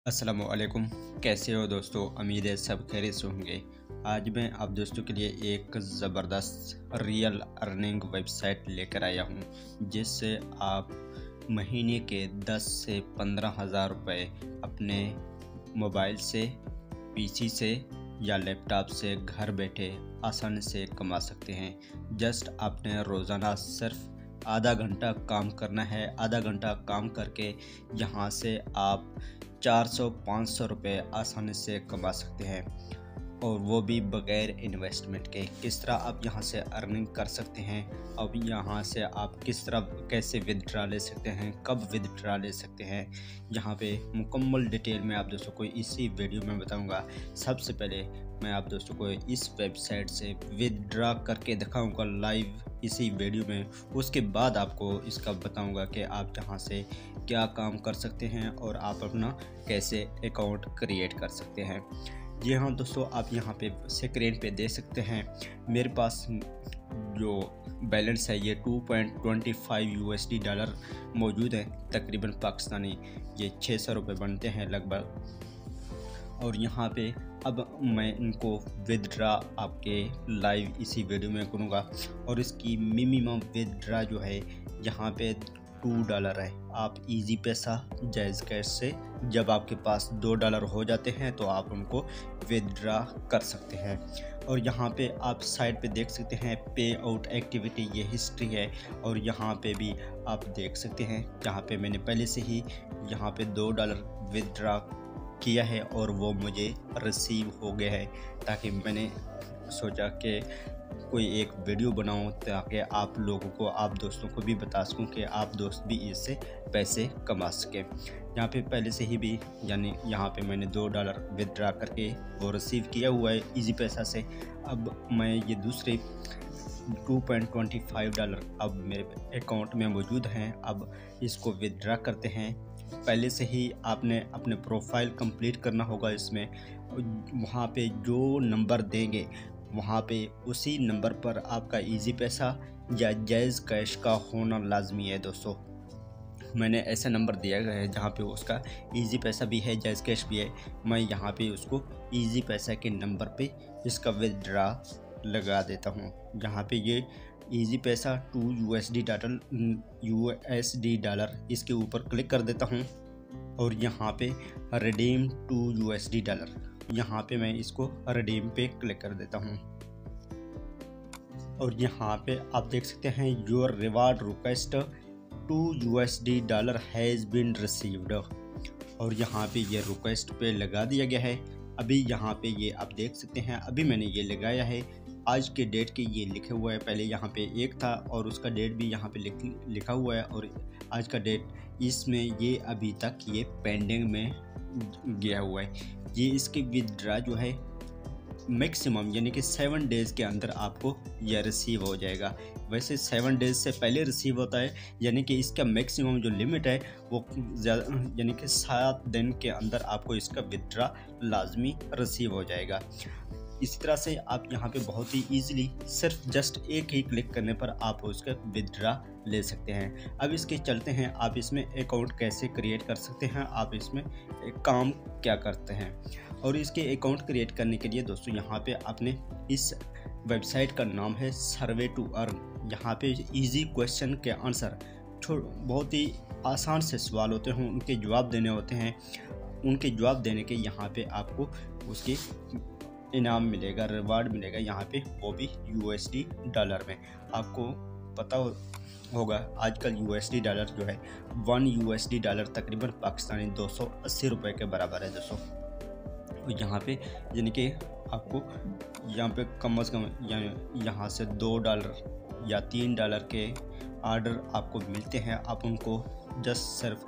अस्सलामुअलैकुम। कैसे हो दोस्तों? उम्मीद है सब खैरियत से होंगे। आज मैं आप दोस्तों के लिए एक ज़बरदस्त रियल अर्निंग वेबसाइट लेकर आया हूं, जिससे आप महीने के 10 से 15 हज़ार रुपये अपने मोबाइल से, पीसी से या लैपटॉप से घर बैठे आसानी से कमा सकते हैं। जस्ट आपने रोज़ाना सिर्फ आधा घंटा काम करना है। आधा घंटा काम करके यहाँ से आप 400-500 रुपये आसानी से कमा सकते हैं, और वो भी बग़ैर इन्वेस्टमेंट के। किस तरह आप यहाँ से अर्निंग कर सकते हैं, अब यहाँ से आप किस तरह कैसे विदड्रा ले सकते हैं, कब विदड्रा ले सकते हैं, यहाँ पे मुकम्मल डिटेल में आप दोस्तों को इसी वीडियो में बताऊंगा। सबसे पहले मैं आप दोस्तों को इस वेबसाइट से विदड्रा करके दिखाऊंगा लाइव इसी वीडियो में। उसके बाद आपको इसका बताऊंगा कि आप यहाँ से क्या काम कर सकते हैं और आप अपना कैसे अकाउंट क्रिएट कर सकते हैं। जी हाँ दोस्तों, आप यहाँ पे स्क्रीन पे देख सकते हैं मेरे पास जो बैलेंस है ये 2.25 यूएसडी डॉलर मौजूद है। तकरीबन पाकिस्तानी ये 600 रुपये बनते हैं लगभग। और यहाँ पे अब मैं इनको विदड्रा आपके लाइव इसी वीडियो में करूँगा, और इसकी मिनिमम विदड्रा जो है यहाँ पे $2 है। आप इजी पैसा जायज़ कैश से जब आपके पास $2 हो जाते हैं तो आप उनको विदड्रा कर सकते हैं। और यहाँ पे आप साइड पे देख सकते हैं पे आउट एक्टिविटी, ये हिस्ट्री है। और यहाँ पे भी आप देख सकते हैं, यहाँ पे मैंने पहले से ही यहाँ पे $2 विदड्रा किया है और वो मुझे रिसीव हो गया है। ताकि मैंने सोचा कि कोई एक वीडियो बनाऊं ताकि आप लोगों को, आप दोस्तों को भी बता सकूं कि आप दोस्त भी इससे पैसे कमा सकें। यहाँ पे पहले से ही भी यानी यहाँ पे मैंने $2 विदड्रा करके वो रिसीव किया हुआ है इजी पैसा से। अब मैं ये दूसरे $2.25 अब मेरे अकाउंट में मौजूद हैं। अब इसको विदड्रा करते हैं। पहले से ही आपने अपने प्रोफाइल कंप्लीट करना होगा इसमें। वहाँ पे जो नंबर देंगे वहाँ पे उसी नंबर पर आपका इजी पैसा या जायज़ कैश का होना लाजमी है दोस्तों। मैंने ऐसा नंबर दिया गया है जहाँ पे उसका इजी पैसा भी है, जायज़ कैश भी है। मैं यहाँ पे उसको इजी पैसा के नंबर पे इसका विदड्रा लगा देता हूँ। जहाँ पे ये इजी पैसा 2 यूएसडी डॉलर इसके ऊपर क्लिक कर देता हूँ, और यहाँ पे रिडीम 2 यूएसडी डॉलर, यहाँ पे मैं इसको रिडीम पे क्लिक कर देता हूँ। और यहाँ पे आप देख सकते हैं your reward request 2 USD dollar has been received, और यहाँ पे ये रिक्वेस्ट पे लगा दिया गया है। अभी यहाँ पे ये आप देख सकते हैं, अभी मैंने ये लगाया है। आज के डेट के ये लिखे हुआ है, पहले यहाँ पे 1 था और उसका डेट भी यहाँ पे लिखा हुआ है, और आज का डेट इसमें ये अभी तक ये पेंडिंग में गया हुआ है। ये इसकी विदड्रा जो है मैक्सिमम यानी कि 7 डेज़ के अंदर आपको यह रिसीव हो जाएगा। वैसे 7 डेज़ से पहले रिसीव होता है, यानी कि इसका मैक्सिमम जो लिमिट है वो ज़्यादा, यानी कि 7 दिन के अंदर आपको इसका विदड्रा लाजमी रिसीव हो जाएगा। इसी तरह से आप यहाँ पे बहुत ही ईजिली सिर्फ जस्ट एक ही क्लिक करने पर आप उसका विदड्रा ले सकते हैं। अब इसके चलते हैं, आप इसमें अकाउंट कैसे क्रिएट कर सकते हैं, आप इसमें काम क्या करते हैं। और इसके अकाउंट क्रिएट करने के लिए दोस्तों यहाँ पे आपने, इस वेबसाइट का नाम है सर्वे टू अर्न। यहाँ पे इजी क्वेश्चन के आंसर, बहुत ही आसान से सवाल होते हैं, उनके जवाब देने होते हैं। उनके जवाब देने के यहाँ पे आपको उसकी इनाम मिलेगा, रिवार्ड मिलेगा यहाँ पे, वो भी यूएसडी डॉलर में। आपको पता होगा आजकल यूएसडी डॉलर जो है 1 यूएसडी डॉलर तकरीबन पाकिस्तानी 280 रुपये के बराबर है दोस्तों। यहाँ पे यानी कि आपको यहाँ पे कम से कम यानी यहाँ से $2 या $3 के आर्डर आपको मिलते हैं। आप उनको जस्ट सिर्फ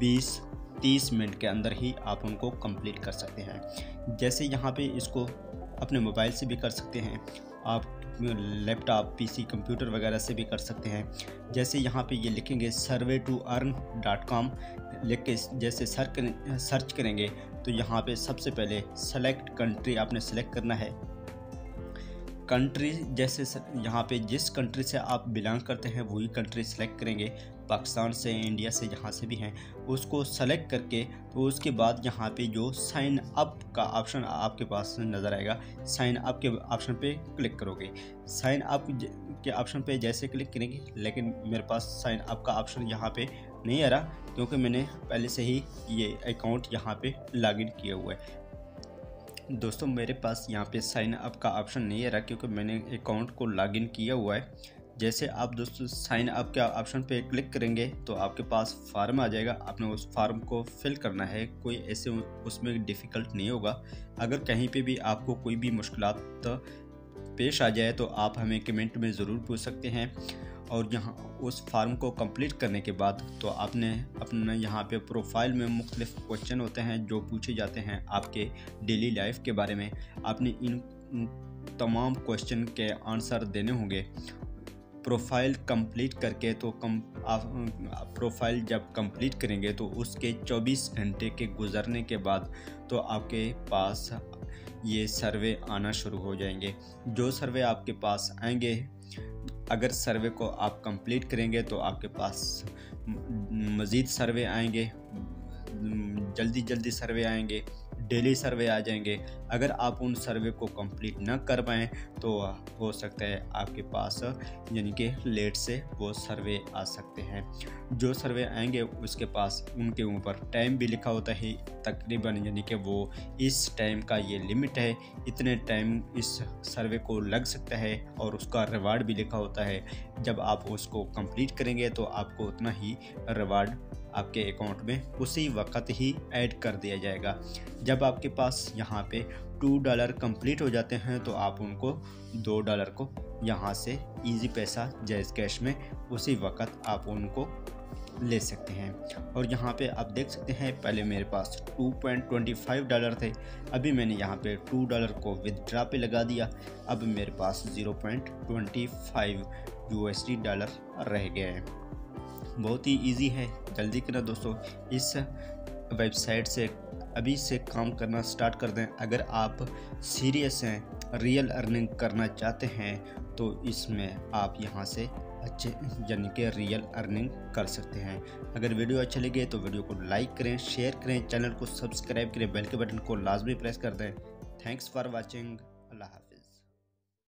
20-30 मिनट के अंदर ही आप उनको कंप्लीट कर सकते हैं। जैसे यहाँ पे इसको अपने मोबाइल से भी कर सकते हैं, आप लैपटॉप, पीसी, कंप्यूटर वगैरह से भी कर सकते हैं। जैसे यहाँ पे ये लिखेंगे survey2earn.com लिख के जैसे सर्च करेंगे तो यहाँ पे सबसे पहले सेलेक्ट कंट्री आपने सेलेक्ट करना है। कंट्री जैसे यहाँ पे जिस कंट्री से आप बिलोंग करते हैं वही कंट्री सेलेक्ट करेंगे। पाकिस्तान से, इंडिया से, जहाँ से भी हैं उसको सेलेक्ट करके तो उसके बाद यहाँ पे जो साइन अप का ऑप्शन आपके पास नज़र आएगा, साइन अप के ऑप्शन पे क्लिक करोगे। साइन अप के ऑप्शन पे जैसे क्लिक करेंगे, लेकिन मेरे पास साइन अप का ऑप्शन यहाँ पे नहीं आ रहा क्योंकि मैंने पहले से ही ये अकाउंट यहाँ पे लॉगिन किया हुआ है। दोस्तों मेरे पास यहाँ पे साइन अप का ऑप्शन नहीं आ रहा क्योंकि मैंने अकाउंट को लॉगिन किया हुआ है। जैसे आप दोस्तों साइन अप के ऑप्शन पे क्लिक करेंगे तो आपके पास फार्म आ जाएगा, आपने उस फार्म को फिल करना है। कोई ऐसे उसमें डिफ़िकल्ट नहीं होगा। अगर कहीं पे भी आपको कोई भी मुश्किलात पेश आ जाए तो आप हमें कमेंट में ज़रूर पूछ सकते हैं। और यहाँ उस फार्म को कंप्लीट करने के बाद तो आपने अपना यहाँ पे प्रोफाइल में मुख्तलिफ क्वेश्चन होते हैं जो पूछे जाते हैं आपके डेली लाइफ के बारे में। आपने इन तमाम क्वेश्चन के आंसर देने होंगे। प्रोफाइल कंप्लीट करके तो प्रोफाइल जब कंप्लीट करेंगे तो उसके 24 घंटे के गुजरने के बाद तो आपके पास ये सर्वे आना शुरू हो जाएंगे। जो सर्वे आपके पास आएंगे, अगर सर्वे को आप कंप्लीट करेंगे तो आपके पास मज़ीद सर्वे आएंगे, जल्दी सर्वे आएंगे, डेली सर्वे आ जाएंगे। अगर आप उन सर्वे को कंप्लीट न कर पाएँ तो हो सकता है आपके पास यानी कि लेट से वो सर्वे आ सकते हैं। जो सर्वे आएंगे उसके पास उनके ऊपर टाइम भी लिखा होता है तकरीबन, यानी कि वो इस टाइम का ये लिमिट है, इतने टाइम इस सर्वे को लग सकता है और उसका रिवार्ड भी लिखा होता है। जब आप उसको कंप्लीट करेंगे तो आपको उतना ही रिवार्ड आपके अकाउंट में उसी वक्त ही ऐड कर दिया जाएगा। जब आपके पास यहाँ पे $2 कंप्लीट हो जाते हैं तो आप उनको $2 को यहाँ से इजी पैसा जायज़ कैश में उसी वक्त आप उनको ले सकते हैं। और यहाँ पे आप देख सकते हैं पहले मेरे पास $2.25 थे, अभी मैंने यहाँ पे $2 को विदड्रा पे लगा दिया। अब मेरे पास $0.25 USD रह गए हैं। बहुत ही इजी है, जल्दी करें दोस्तों, इस वेबसाइट से अभी से काम करना स्टार्ट कर दें। अगर आप सीरियस हैं, रियल अर्निंग करना चाहते हैं तो इसमें आप यहाँ से अच्छे यानी कि रियल अर्निंग कर सकते हैं। अगर वीडियो अच्छा लगे तो वीडियो को लाइक करें, शेयर करें, चैनल को सब्सक्राइब करें, बेल के बटन को लाजमी प्रेस कर दें। Thanks for watching. अल्लाह हाफ़िज़।